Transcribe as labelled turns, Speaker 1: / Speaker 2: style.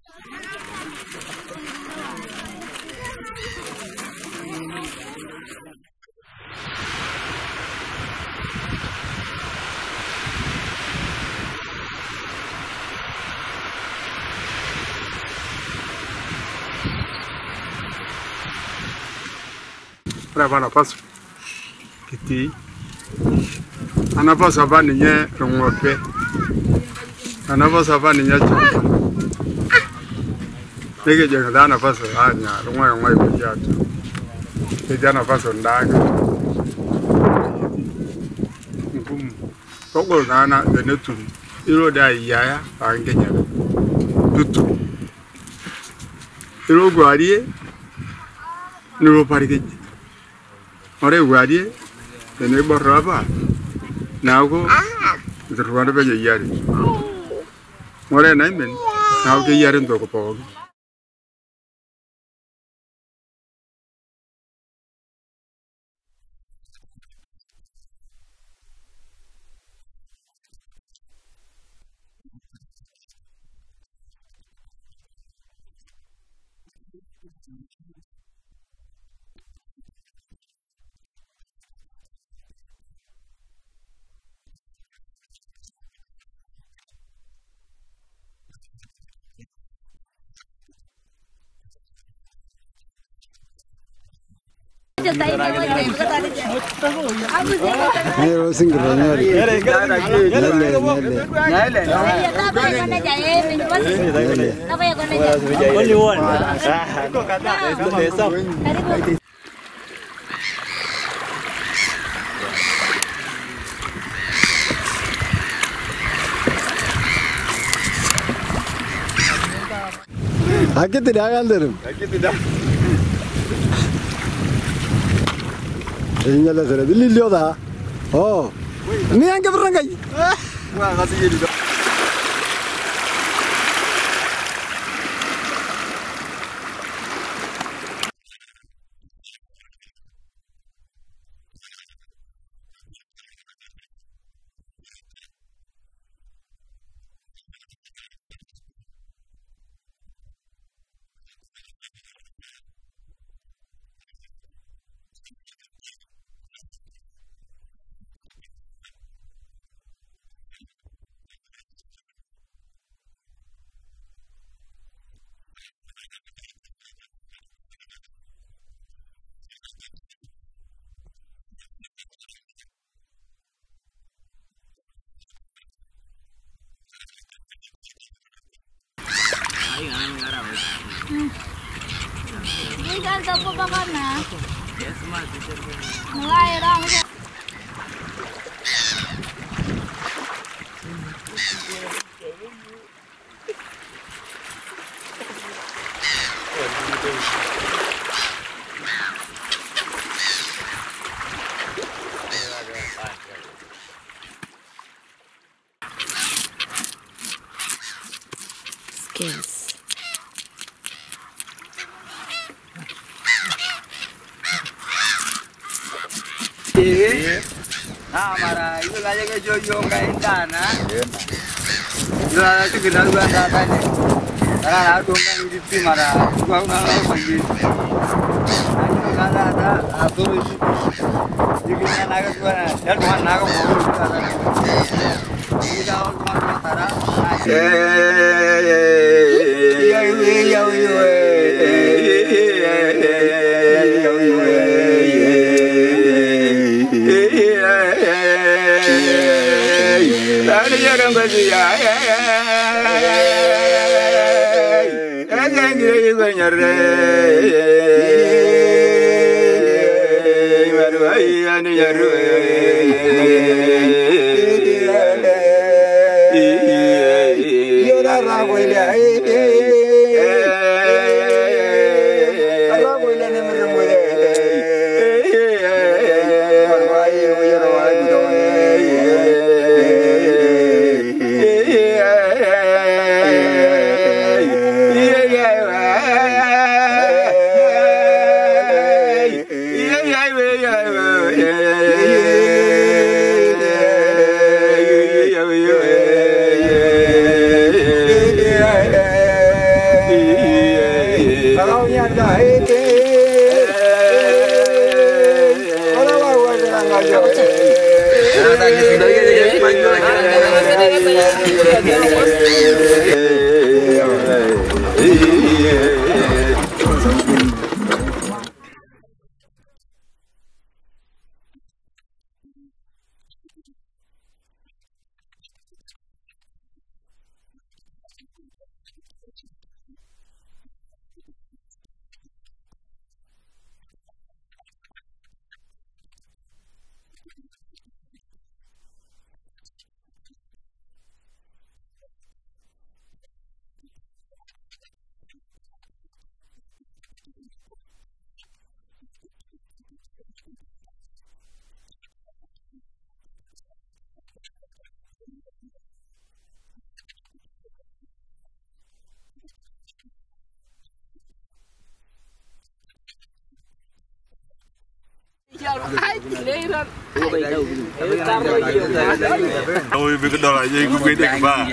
Speaker 1: Bana paso kiti ana paso abani nye ng'ombe ana paso abani nye chumba nige jenga dana paso anya ng'ombe kujatu kijana paso ndaga ngumu togo nana denetu iro da yaya angenya tutu iro gwarie niro parike ore gwarie ene boraba nago zurwanda be yari ore naimen nago ke yari ndoko po
Speaker 2: Ayo singgah nyari. Aku tidak akan turun. Aku tidak. Ini adalah surat Lilio dah. Oh, ini yang keberang kaya. Wah, kasih jadi.
Speaker 3: Ini kan sapu bakana. Mulai orang.
Speaker 4: Skills.
Speaker 5: Mara itu aja ke Jojo kain tanah. Jual itu kita dua data ni. Karena aku kan di mara, gua nak pergi. Aku kan ada terus. Jadi naga gua, dan bukan naga mau. Kita orang Tara.
Speaker 1: Ôi, với cái đó là gì cũng biết được ba.